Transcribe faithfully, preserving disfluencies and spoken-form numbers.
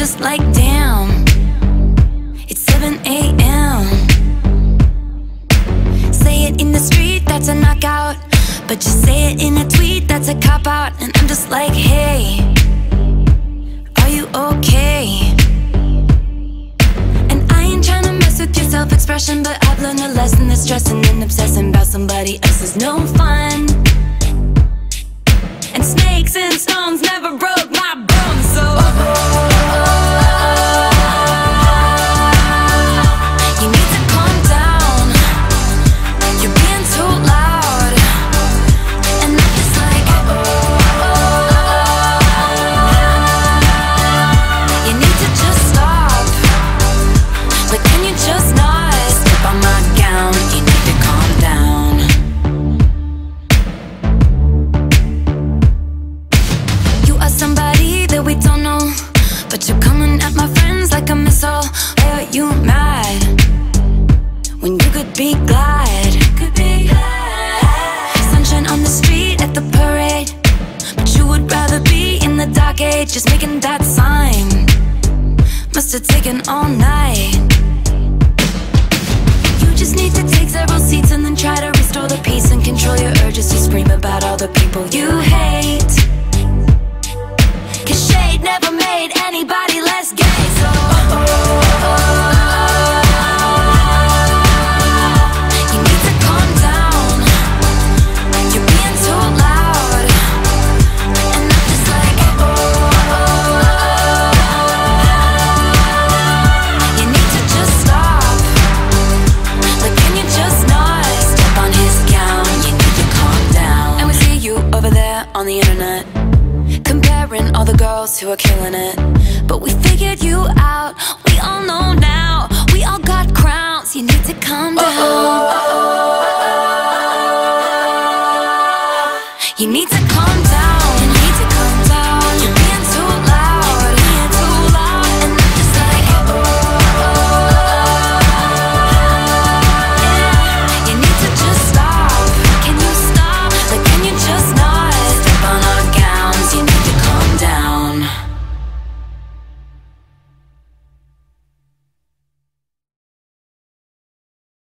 just like, damn, it's seven A M Say it in the street, that's a knockout, but just say it in a tweet, that's a cop-out. And I'm just like, hey, are you okay? And I ain't tryna mess with your self-expression, but I've learned a lesson that stressing and obsessing about somebody else is no fun. And snakes and stones never broke my bones, so you need to calm down. You're being too loud. And I'm just like, you need to just stop. But can you just not step on my gown? You need to calm down. You are somebody that we don't know, but you're coming at my friends like a missile. Why are you mad when you could be glad? Could be glad. Sunshine on the street at the parade, but you would rather be in the dark age, just making that sign. Must have taken all night. You just need to take several seats and then try to restore the peace and control your urges to scream about all the people you hate. Cause shade never made anybody less gay, so you need to calm down. You're being too loud. And I'm just like, you need to just stop. Like, can you just not step on his gown? You need to calm down. And we see you over there on the internet, comparing all the girls who are killing it. But we figured you out, we all know now. We all got crowns, you need to calm down.